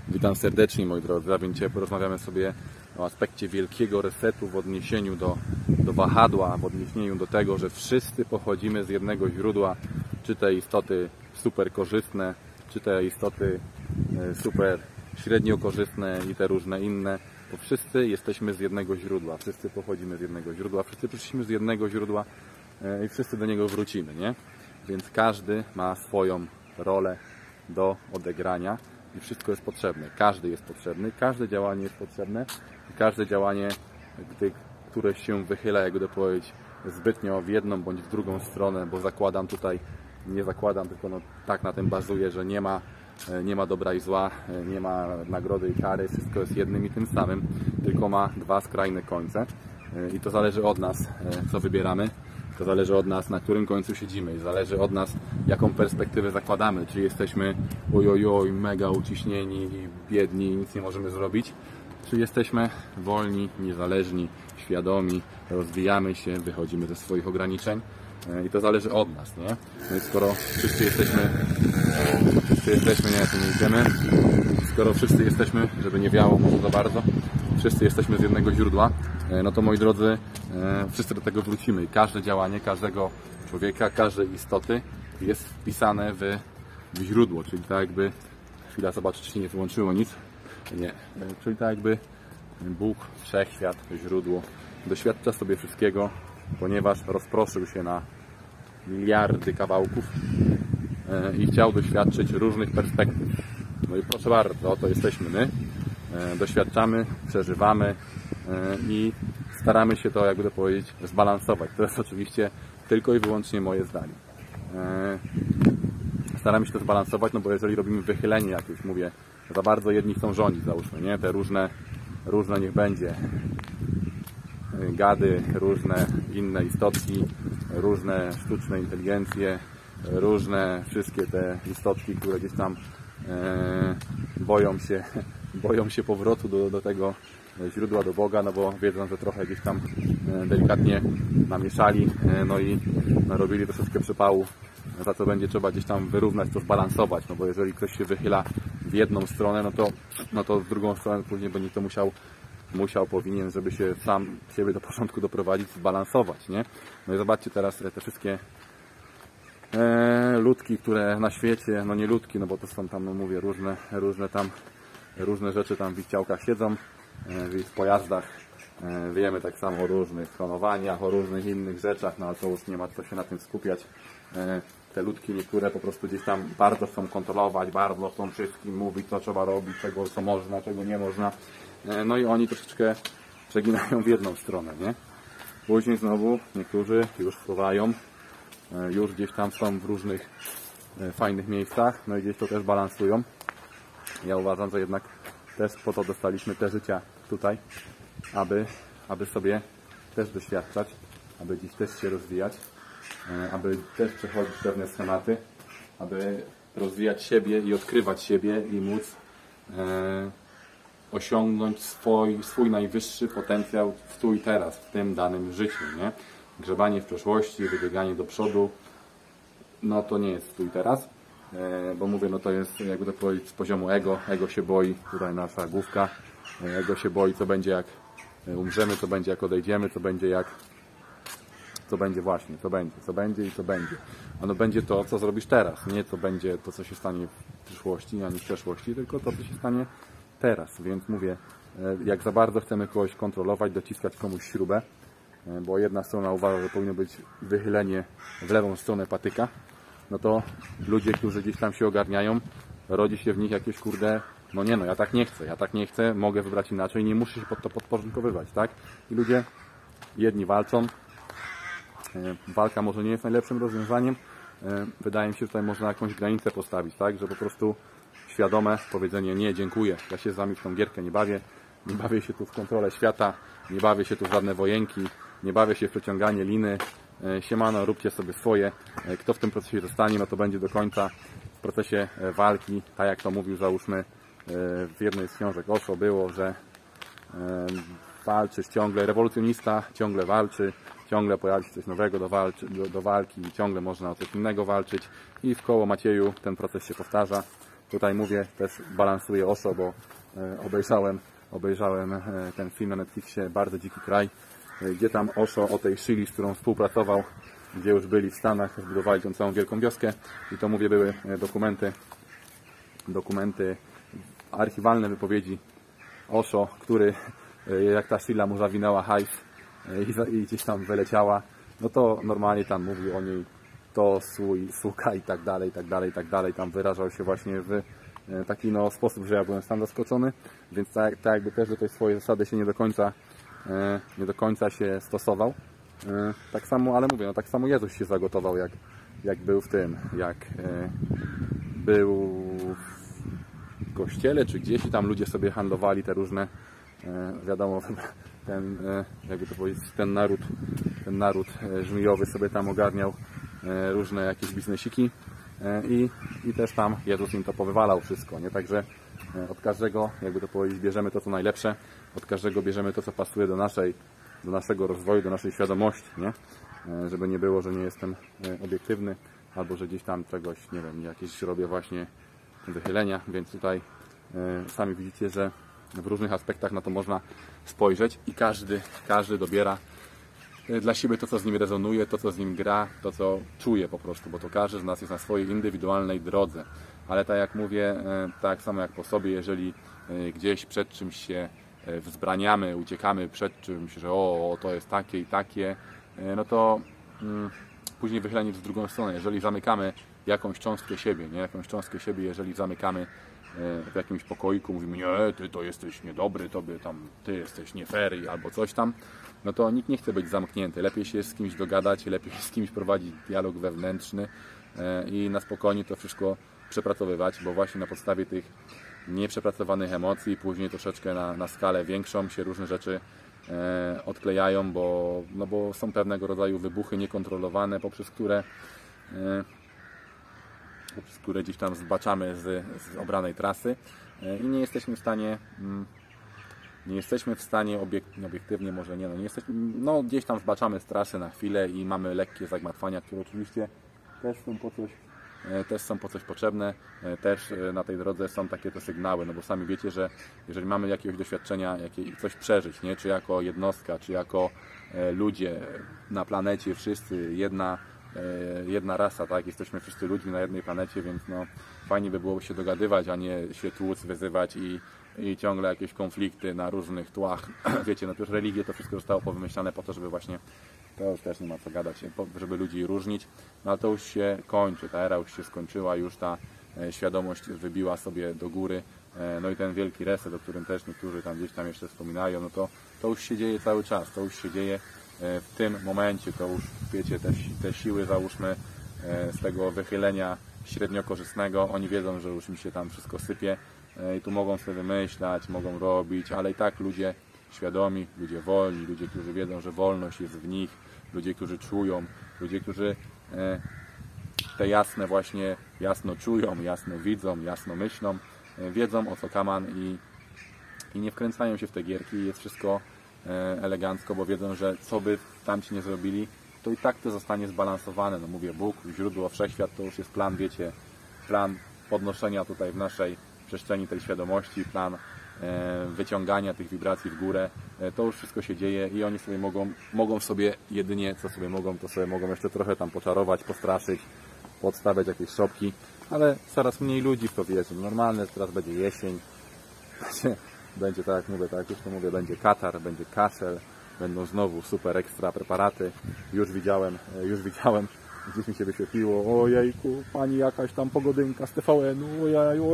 Witam serdecznie, moi drodzy, a więc dzisiaj porozmawiamy sobie o aspekcie wielkiego resetu w odniesieniu do wahadła, w odniesieniu do tego, że wszyscy pochodzimy z jednego źródła, czy te istoty super korzystne, czy te istoty super średnio korzystne i te różne inne, bo wszyscy jesteśmy z jednego źródła, wszyscy pochodzimy z jednego źródła, wszyscy przyszliśmy z jednego źródła i wszyscy do niego wrócimy, nie? Więc każdy ma swoją rolę do odegrania i wszystko jest potrzebne. Każdy jest potrzebny, każde działanie jest potrzebne i każde działanie, które się wychyla, jak będę powiedzieć, zbytnio w jedną bądź w drugą stronę, bo zakładam tutaj, nie zakładam, tylko no, tak na tym bazuję, że nie ma dobra i zła, nie ma nagrody i kary, wszystko jest jednym i tym samym, tylko ma dwa skrajne końce i to zależy od nas, co wybieramy. To zależy od nas, na którym końcu siedzimy i zależy od nas, jaką perspektywę zakładamy. Czy jesteśmy ojojoj, mega uciśnieni i biedni i nic nie możemy zrobić, czy jesteśmy wolni, niezależni, świadomi, rozwijamy się, wychodzimy ze swoich ograniczeń i to zależy od nas, nie? No i skoro wszyscy jesteśmy, nie, tu nie idziemy, skoro wszyscy jesteśmy, żeby nie wiało może za bardzo, wszyscy jesteśmy z jednego źródła, no to moi drodzy, wszyscy do tego wrócimy i każde działanie każdego człowieka, każdej istoty jest wpisane w źródło, czyli tak jakby, chwila, zobaczę, czy się nie wyłączyło nic, nie, czyli tak jakby Bóg, Wszechświat, źródło doświadcza sobie wszystkiego, ponieważ rozproszył się na miliardy kawałków i chciał doświadczyć różnych perspektyw. No i proszę bardzo, oto jesteśmy my, doświadczamy, przeżywamy i staramy się to, jakby to powiedzieć, zbalansować. To jest oczywiście tylko i wyłącznie moje zdanie. Staramy się to zbalansować, no bo jeżeli robimy wychylenie jakieś, mówię, za bardzo jedni chcą rządzić, załóżmy, nie? Te różne niech będzie gady, różne inne istotki, różne sztuczne inteligencje, różne wszystkie te istotki, które gdzieś tam boją się powrotu do tego źródła, do Boga, no bo wiedzą, że trochę gdzieś tam delikatnie namieszali, no i narobili troszeczkę przypału, za co będzie trzeba gdzieś tam wyrównać, to zbalansować, no bo jeżeli ktoś się wychyla w jedną stronę, no to w drugą stronę później będzie to powinien, żeby się sam siebie do porządku doprowadzić, zbalansować, nie? No i zobaczcie teraz te wszystkie ludki, które na świecie, no nie ludki, no bo to są tam, no mówię, różne rzeczy tam w ich ciałkach siedzą, w ich pojazdach. Wiemy tak samo o różnych klonowaniach, o różnych innych rzeczach, no ale to już nie ma co się na tym skupiać. Te ludki niektóre po prostu gdzieś tam bardzo chcą kontrolować, bardzo chcą wszystkim mówić, co trzeba robić, co można, czego nie można. No i oni troszeczkę przeginają w jedną stronę, nie? Później znowu niektórzy już wpływają, już gdzieś tam są w różnych fajnych miejscach, no i gdzieś to też balansują. Ja uważam, że jednak też po to dostaliśmy te życia tutaj, aby sobie też doświadczać, aby gdzieś też się rozwijać, aby też przechodzić pewne schematy, aby rozwijać siebie i odkrywać siebie i móc osiągnąć swój najwyższy potencjał w tu i teraz, w tym danym życiu, nie? Grzebanie w przeszłości, wybieganie do przodu, no to nie jest tu i teraz, bo mówię, no to jest, jakby to powiedzieć, z poziomu ego się boi, tutaj nasza główka, ego się boi, co będzie jak umrzemy, co będzie jak odejdziemy, co będzie właśnie, co będzie. Ono będzie to, co zrobisz teraz, nie co będzie to, co się stanie w przyszłości, ani w przeszłości, tylko to, co się stanie teraz, więc mówię, jak za bardzo chcemy kogoś kontrolować, dociskać komuś śrubę, bo jedna strona uważa, że powinno być wychylenie w lewą stronę patyka, no to ludzie, którzy gdzieś tam się ogarniają, rodzi się w nich jakieś kurde, no nie no, ja tak nie chcę, mogę wybrać inaczej, nie muszę się pod to podporządkowywać, tak? I ludzie, jedni walczą, walka może nie jest najlepszym rozwiązaniem, wydaje mi się, że tutaj można jakąś granicę postawić, tak? Że po prostu świadome powiedzenie nie, dziękuję, ja się z wami w tą gierkę nie bawię się tu w kontrolę świata, nie bawię się tu w żadne wojenki, nie bawię się w przeciąganie liny, siemano, róbcie sobie swoje, kto w tym procesie zostanie, no to będzie do końca w procesie walki, tak jak to mówił, załóżmy, w jednej z książek Osho było, że walczysz ciągle, rewolucjonista ciągle walczy, ciągle pojawi się coś nowego do walki, ciągle można o coś innego walczyć i w koło Macieju ten proces się powtarza. Tutaj mówię, też balansuję Osho, bo obejrzałem ten film na Netflixie Bardzo dziki kraj, gdzie tam Osho o tej Shili, z którą współpracował, gdzie już byli w Stanach, zbudowali tą całą wielką wioskę i to mówię były dokumenty, archiwalne wypowiedzi Osho, który jak ta Shila mu zawinęła hajs i gdzieś tam wyleciała, no to normalnie tam mówił o niej to, suka i tak dalej, tam wyrażał się właśnie w taki sposób, że ja byłem sam zaskoczony, więc tak jakby też do tej swojej zasady się nie do końca się stosował. Tak samo, ale mówię, tak samo Jezus się zagotował, jak był w tym, jak był w kościele, czy gdzieś i tam ludzie sobie handlowali te różne, wiadomo, jakby to powiedzieć, ten naród żmijowy sobie tam ogarniał różne jakieś biznesiki i też tam Jezus im to powywalał wszystko, nie? Także od każdego, jakby to powiedzieć, bierzemy to, co najlepsze, od każdego bierzemy to, co pasuje do naszego rozwoju, do naszej świadomości, nie? Żeby nie było, że nie jestem obiektywny, albo że gdzieś tam czegoś, nie wiem, jakieś robię właśnie wychylenia, więc tutaj sami widzicie, że w różnych aspektach na to można spojrzeć i każdy dobiera dla siebie to, co z nim rezonuje, to, co z nim gra, to, co czuje po prostu, bo to każdy z nas jest na swojej indywidualnej drodze. Ale tak jak mówię, tak samo jak po sobie, jeżeli gdzieś przed czymś się wzbraniamy, uciekamy przed czymś, że to jest takie i takie, no to później wychylenie w drugą stronę. Jeżeli zamykamy jakąś cząstkę siebie, jeżeli zamykamy w jakimś pokoiku, mówimy, nie, ty to jesteś niedobry, ty jesteś nie fair albo coś tam, no to nikt nie chce być zamknięty. Lepiej się z kimś dogadać, lepiej z kimś prowadzić dialog wewnętrzny i na spokojnie to wszystko przepracowywać, bo właśnie na podstawie tych nieprzepracowanych emocji później troszeczkę na skalę większą się różne rzeczy odklejają, bo są pewnego rodzaju wybuchy niekontrolowane, poprzez które gdzieś tam zbaczamy z obranej trasy i nie jesteśmy w stanie obiektywnie, może nie, gdzieś tam zbaczamy z trasy na chwilę i mamy lekkie zagmatwania, które oczywiście też są po coś potrzebne, też na tej drodze są takie te sygnały, no bo sami wiecie, że jeżeli mamy jakiegoś doświadczenia, coś przeżyć, nie? Czy jako jednostka, czy jako ludzie na planecie, wszyscy, jedna rasa, tak? Jesteśmy wszyscy ludźmi na jednej planecie, więc fajnie by było się dogadywać, a nie się tłuc, wyzywać i ciągle jakieś konflikty na różnych tłach. Wiecie, przecież religie to wszystko zostało powymyślane po to, żeby właśnie, to już też nie ma co gadać, żeby ludzi różnić, no ale to już się kończy, ta era już się skończyła, już ta świadomość wybiła sobie do góry, no i ten wielki reset, o którym też niektórzy tam gdzieś tam jeszcze wspominają, no to już się dzieje cały czas, to już się dzieje w tym momencie, to już wiecie, te siły, załóżmy, z tego wychylenia średnio korzystnego, oni wiedzą, że już im się tam wszystko sypie i tu mogą sobie wymyślać, mogą robić, ale i tak ludzie świadomi, ludzie wolni, ludzie, którzy wiedzą, że wolność jest w nich, ludzie, którzy czują, ludzie, którzy te jasne właśnie, jasno czują, jasno widzą, jasno myślą, wiedzą, o co kaman i nie wkręcają się w te gierki, jest wszystko elegancko, bo wiedzą, że co by tamci nie zrobili, to i tak to zostanie zbalansowane. No mówię, Bóg, źródło, wszechświat, to już jest plan, wiecie, plan podnoszenia tutaj w naszej przestrzeni tej świadomości, plan wyciągania tych wibracji w górę, to już wszystko się dzieje i oni sobie mogą sobie jedynie, co sobie mogą, to sobie mogą jeszcze trochę tam poczarować, postraszyć, podstawiać jakieś szopki, ale coraz mniej ludzi w to wierzy. Normalne, teraz będzie jesień, będzie tak jak mówię, tak jak już to mówię, będzie katar, będzie kaszel, będą znowu super ekstra preparaty. Już widziałem, gdzieś mi się wyświetliło, ojejku, pani jakaś tam pogodynka z TVN-u,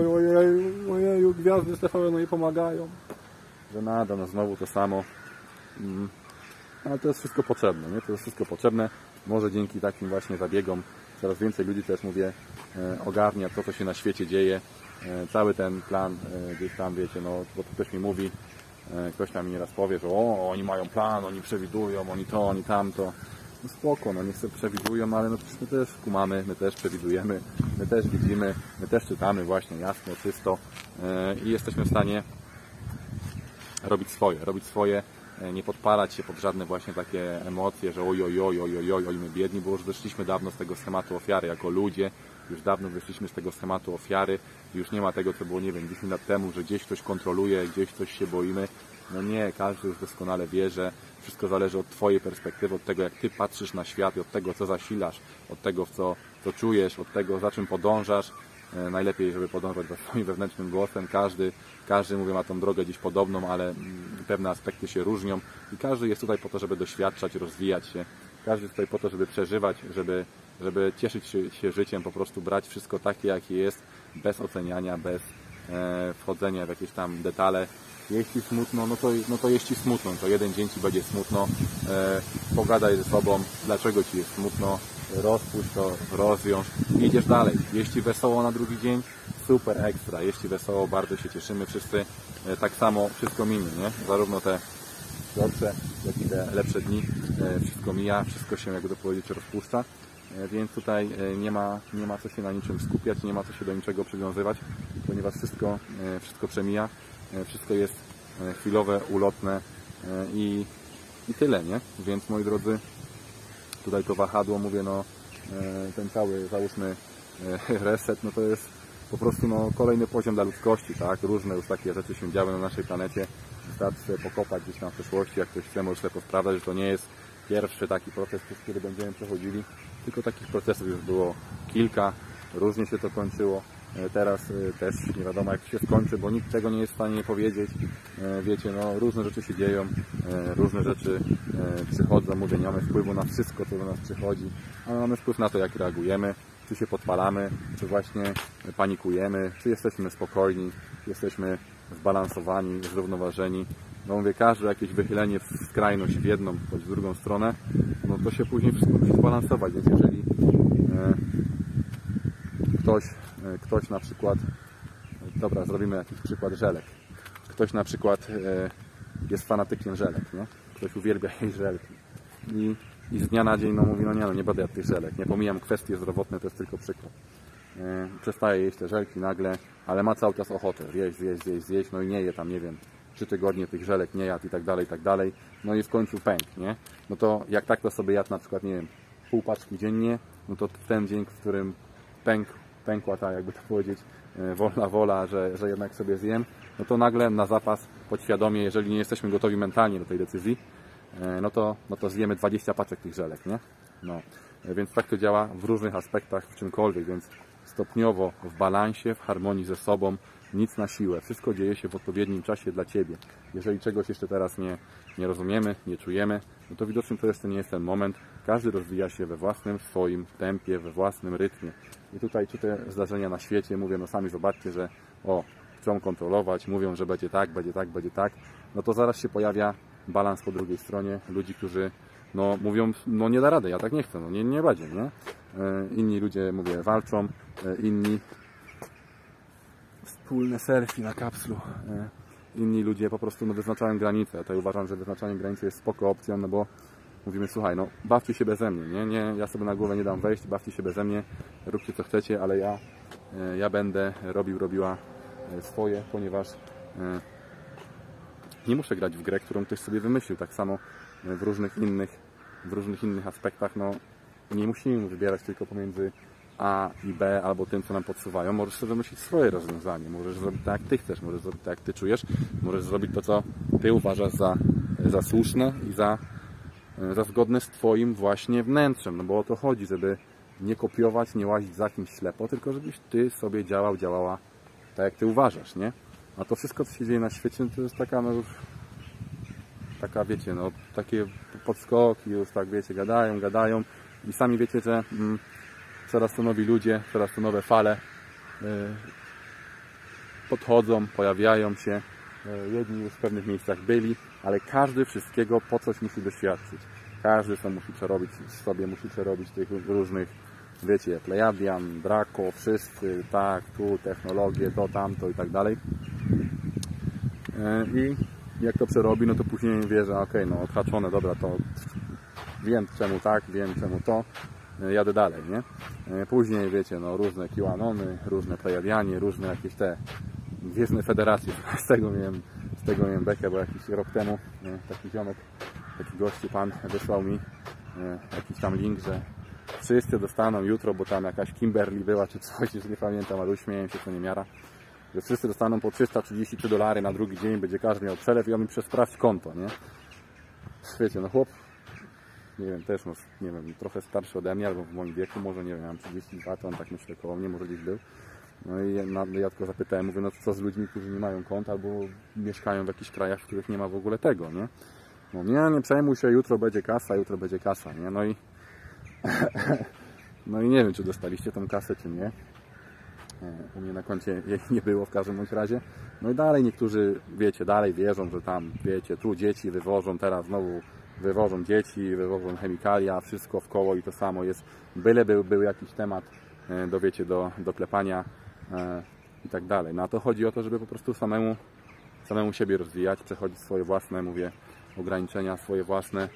ojeju, gwiazdy z TVN-u nie pomagają. Że nada, no znowu to samo. Ale to jest wszystko potrzebne, nie? To jest wszystko potrzebne. Może dzięki takim właśnie zabiegom coraz więcej ludzi, też mówię, ogarnia to, co się na świecie dzieje. Cały ten plan gdzieś tam, wiecie, no bo to ktoś mi mówi, ktoś tam mi nieraz powie, że oni mają plan, oni przewidują, oni to, oni tamto. No spoko, no niech sobie przewidują, ale no my też kumamy, my też przewidujemy, my też widzimy, my też czytamy właśnie jasno, czysto i jesteśmy w stanie robić swoje, nie podpalać się pod żadne właśnie takie emocje, że oj, my biedni, bo już wyszliśmy dawno z tego schematu ofiary jako ludzie, Już dawno wyszliśmy z tego schematu ofiary. Już nie ma tego, co było, nie wiem, 10 lat temu, że gdzieś ktoś kontroluje, gdzieś coś się boimy. No nie, każdy już doskonale wie, że wszystko zależy od Twojej perspektywy, od tego, jak Ty patrzysz na świat i od tego, co zasilasz, od tego, co czujesz, od tego, za czym podążasz. Najlepiej, żeby podążać za swoim wewnętrznym głosem. Każdy, mówię, ma tą drogę gdzieś podobną, ale pewne aspekty się różnią i każdy jest tutaj po to, żeby doświadczać, rozwijać się. Każdy jest tutaj po to, żeby przeżywać, żeby cieszyć się życiem, po prostu brać wszystko takie, jakie jest, bez oceniania, bez wchodzenia w jakieś tam detale. Jeśli smutno, no to jeśli smutno, to jeden dzień Ci będzie smutno, pogadaj ze sobą, dlaczego Ci jest smutno, rozpuść to, rozwiąż i idziesz dalej. Jeśli wesoło na drugi dzień, super ekstra, jeśli wesoło, bardzo się cieszymy wszyscy, tak samo wszystko minie, nie? Zarówno te gorsze, jak i te lepsze dni, wszystko mija, wszystko się, jakby to powiedzieć, rozpuszcza, więc tutaj nie ma co się na niczym skupiać, nie ma co się do niczego przywiązywać, ponieważ wszystko przemija, wszystko jest chwilowe, ulotne i tyle, nie? Więc moi drodzy, tutaj to wahadło, mówię, no ten cały, załóżmy, reset, no to jest po prostu no, kolejny poziom dla ludzkości, tak? Różne już takie rzeczy się działy na naszej planecie. Wystarczy sobie pokopać gdzieś tam w przeszłości, jak ktoś chce, może sobie posprawdzać, że to nie jest pierwszy taki proces, przez który będziemy przechodzili, tylko takich procesów już było kilka, różnie się to kończyło. Teraz też nie wiadomo, jak się skończy, bo nikt tego nie jest w stanie powiedzieć. Wiecie, no różne rzeczy się dzieją, różne rzeczy przychodzą, mówię, nie mamy wpływu na wszystko, co do nas przychodzi, ale mamy wpływ na to, jak reagujemy, czy się podpalamy, czy właśnie panikujemy, czy jesteśmy spokojni, czy jesteśmy zbalansowani, zrównoważeni. No mówię, każde jakieś wychylenie w skrajność, w jedną bądź w drugą stronę, no to się później wszystko musi zbalansować, więc jeżeli ktoś na przykład, dobra, zrobimy jakiś przykład żelek. Ktoś na przykład jest fanatykiem żelek, nie? Ktoś uwielbia jeść żelki i z dnia na dzień no mówi, no nie będę jadł tych żelek, nie pomijam kwestie zdrowotne, to jest tylko przykład. Przestaje jeść te żelki nagle, ale ma cały czas ochotę zjeść, no i nie je tam, nie wiem, 3 tygodnie tych żelek nie jadł i tak dalej, no i w końcu pęk, nie? No to jak tak to sobie jadł na przykład, nie wiem, pół paczki dziennie, no to w ten dzień, w którym pękła ta, jakby to powiedzieć, wolna wola, że jednak sobie zjem, no to nagle na zapas, podświadomie, jeżeli nie jesteśmy gotowi mentalnie do tej decyzji, no to zjemy 20 paczek tych żelek, nie? No, więc tak to działa w różnych aspektach, w czymkolwiek, więc stopniowo, w balansie, w harmonii ze sobą, nic na siłę. Wszystko dzieje się w odpowiednim czasie dla Ciebie. Jeżeli czegoś jeszcze teraz nie rozumiemy, nie czujemy, no to widocznie to jeszcze nie jest ten moment. Każdy rozwija się we własnym swoim tempie, we własnym rytmie. I tutaj czy te zdarzenia na świecie, mówię, no sami zobaczcie, że chcą kontrolować, mówią, że będzie tak, no to zaraz się pojawia balans po drugiej stronie. Ludzi, którzy no mówią, no nie da rady, ja tak nie chcę, no nie będzie, nie? Inni ludzie, mówię, walczą, inni wspólne selfie na kapslu. Inni ludzie po prostu no, wyznaczają granice. Ja tutaj uważam, że wyznaczanie granicy jest spoko opcją, no bo mówimy, słuchaj, no bawcie się beze mnie, nie? Ja sobie na głowę nie dam wejść, bawcie się beze mnie, róbcie co chcecie, ale ja będę robiła swoje, ponieważ nie muszę grać w grę, którą ktoś sobie wymyślił. Tak samo w różnych innych aspektach, no nie musimy wybierać tylko pomiędzy A i B, albo tym, co nam podsuwają. Możesz sobie wymyślić swoje rozwiązanie. Możesz zrobić tak, jak Ty chcesz. Możesz zrobić tak, jak Ty czujesz. Możesz zrobić to, co Ty uważasz za słuszne i za zgodne z Twoim właśnie wnętrzem. No bo o to chodzi, żeby nie kopiować, nie łazić za kimś ślepo, tylko żebyś Ty sobie działała tak, jak Ty uważasz, nie? A to wszystko, co się dzieje na świecie, to jest taka, no taka, wiecie, no takie podskoki już, tak, wiecie, gadają i sami wiecie, że coraz to nowi ludzie, coraz to nowe fale podchodzą, pojawiają się. Jedni już w pewnych miejscach byli, ale każdy wszystkiego po coś musi doświadczyć. Każdy co musi przerobić sobie, musi przerobić tych różnych, wiecie, Plejadian, Draco, wszyscy, tak, tu, technologie, to, tamto i tak dalej. I jak to przerobi, no to później wie, że okej, no odhaczone, dobra, to wiem czemu tak, wiem czemu to, jadę dalej, nie? Później, wiecie, no różne QAnony, różne Plejadianie, różne jakieś te gwiezdne federacje. Z tego miałem bekę, bo jakiś rok temu taki ziomek, taki gościu, pan wysłał mi jakiś tam link, że wszyscy dostaną jutro, bo tam jakaś Kimberly była czy coś, już nie pamiętam, ale uśmieję się, co nie miara, że wszyscy dostaną po $333 na drugi dzień, będzie każdy miał przelew i on mi sprawdź konto, nie? Wiecie, no chłop, nie wiem, też no, nie wiem, trochę starszy ode mnie, albo w moim wieku, może nie wiem, mam 32, to on tak myślę koło mnie, może gdzieś był. No i ja tylko zapytałem, mówię, no co z ludźmi, którzy nie mają kont, albo mieszkają w jakichś krajach, w których nie ma w ogóle tego, nie? No nie przejmuj się, jutro będzie kasa, nie? No i nie wiem, czy dostaliście tą kasę, czy nie. U mnie na koncie jej nie było w każdym bądź razie. No i dalej niektórzy, wiecie, dalej wierzą, że tam, wiecie, tu dzieci wywożą, teraz znowu wywożą dzieci, wywożą chemikalia, wszystko w koło i to samo jest. Byle był jakiś temat wiecie, do klepania i tak dalej. No a to chodzi o to, żeby po prostu samemu siebie rozwijać, przechodzić swoje własne, mówię, ograniczenia, swoje własne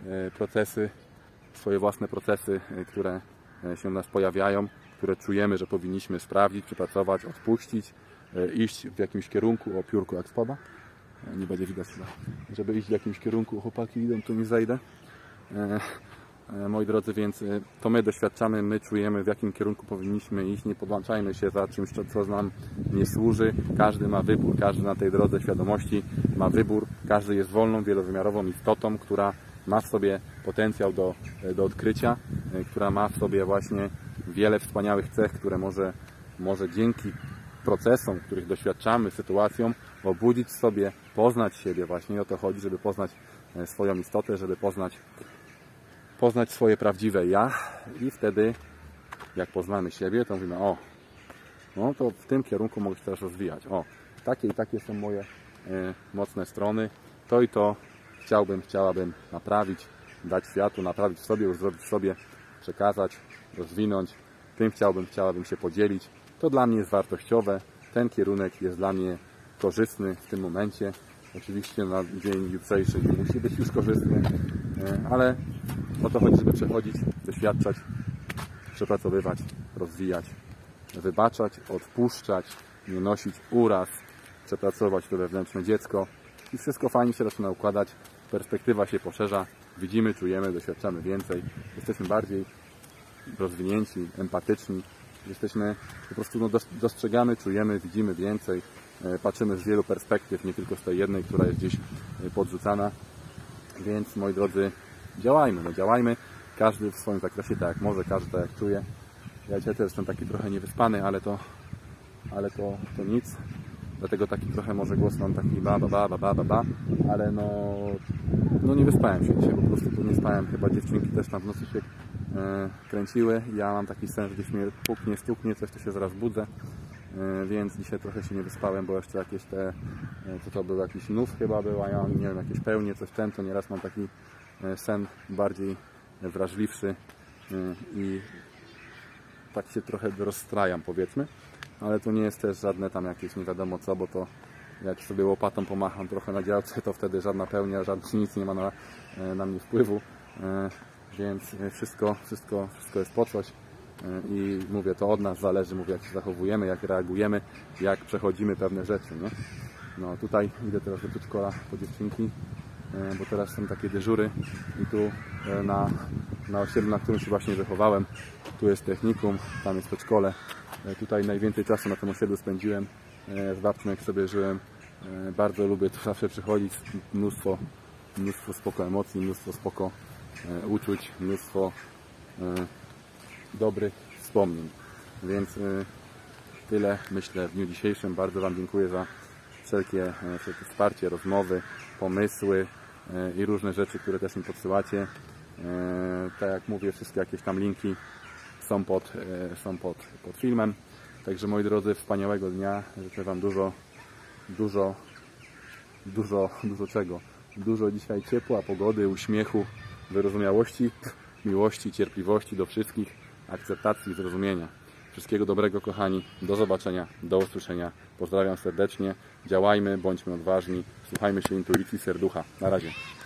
procesy, które się u nas pojawiają, które czujemy, że powinniśmy sprawdzić, przepracować, odpuścić, iść w jakimś kierunku, o piórku jak spada, nie będzie widać chyba, żeby iść w jakimś kierunku, chłopaki idą, to nie zajdę. Moi drodzy, więc to my doświadczamy, my czujemy, w jakim kierunku powinniśmy iść, nie podłączajmy się za czymś, co nam nie służy. Każdy ma wybór, każdy na tej drodze świadomości ma wybór, każdy jest wolną, wielowymiarową istotą, która ma w sobie potencjał do odkrycia, która ma w sobie właśnie wiele wspaniałych cech, które może dzięki procesom, których doświadczamy, sytuacjom, obudzić w sobie, poznać siebie właśnie. I o to chodzi, żeby poznać swoją istotę, żeby poznać swoje prawdziwe ja i wtedy, jak poznamy siebie, to mówimy, no to w tym kierunku mogę się teraz rozwijać. Takie i takie są moje mocne strony. To i to chciałabym naprawić, dać światu, naprawić w sobie, uzdrowić w sobie, przekazać, rozwinąć. Tym chciałabym się podzielić. To dla mnie jest wartościowe. Ten kierunek jest dla mnie korzystny w tym momencie. Oczywiście na dzień jutrzejszy nie musi być już korzystny, ale o to chodzi, żeby przechodzić, doświadczać, przepracowywać, rozwijać, wybaczać, odpuszczać, nie nosić uraz, przepracować to wewnętrzne dziecko i wszystko fajnie się zaczyna układać, perspektywa się poszerza, widzimy, czujemy, doświadczamy więcej, jesteśmy bardziej rozwinięci, empatyczni, jesteśmy po prostu dostrzegamy, czujemy, widzimy więcej, patrzymy z wielu perspektyw, nie tylko z tej jednej, która jest gdzieś podrzucana, więc moi drodzy, działajmy, każdy w swoim zakresie, tak jak może, każdy tak jak czuje. Ja też jestem taki trochę niewyspany, ale to nic, dlatego taki trochę może głos mam taki ale no nie wyspałem się dzisiaj, po prostu tu nie spałem, chyba dziewczynki też tam w nocy się kręciły, ja mam taki sen, że gdzieś mnie puknie, stuknie, coś, to się zaraz budzę, więc dzisiaj trochę się nie wyspałem, bo jeszcze jakieś co to był, jakiś nów chyba był, a ja nie wiem, jakieś pełnie, coś to nieraz mam taki sen bardziej wrażliwszy i tak się trochę rozstrajam, powiedzmy, ale to nie jest też żadne tam jakieś nie wiadomo co, bo to jak sobie łopatą pomacham trochę na działce, to wtedy żadna pełnia, nic nie ma na mnie wpływu, więc wszystko jest po coś i mówię, to od nas zależy, mówię, jak się zachowujemy, jak reagujemy, jak przechodzimy pewne rzeczy, nie? No tutaj idę teraz do przedszkola po dziewczynki, bo teraz są takie dyżury i tu na osiedlu, na którym się właśnie wychowałem, tu jest technikum, tam jest przedszkole. Tutaj najwięcej czasu na tym osiedlu spędziłem, z babcią jak sobie żyłem. Bardzo lubię tu zawsze przychodzić, mnóstwo spoko emocji, mnóstwo spoko uczuć, mnóstwo dobrych wspomnień. Więc tyle myślę w dniu dzisiejszym. Bardzo Wam dziękuję za wszelkie wsparcie, rozmowy, pomysły i różne rzeczy, które też mi podsyłacie. Tak jak mówię, wszystkie jakieś tam linki są pod filmem. Także moi drodzy, wspaniałego dnia. Życzę Wam dużo czego. Dużo dzisiaj ciepła, pogody, uśmiechu, wyrozumiałości, miłości, cierpliwości do wszystkich, akceptacji, zrozumienia. Wszystkiego dobrego, kochani. Do zobaczenia, do usłyszenia. Pozdrawiam serdecznie. Działajmy, bądźmy odważni. Słuchajmy się intuicji serducha. Na razie.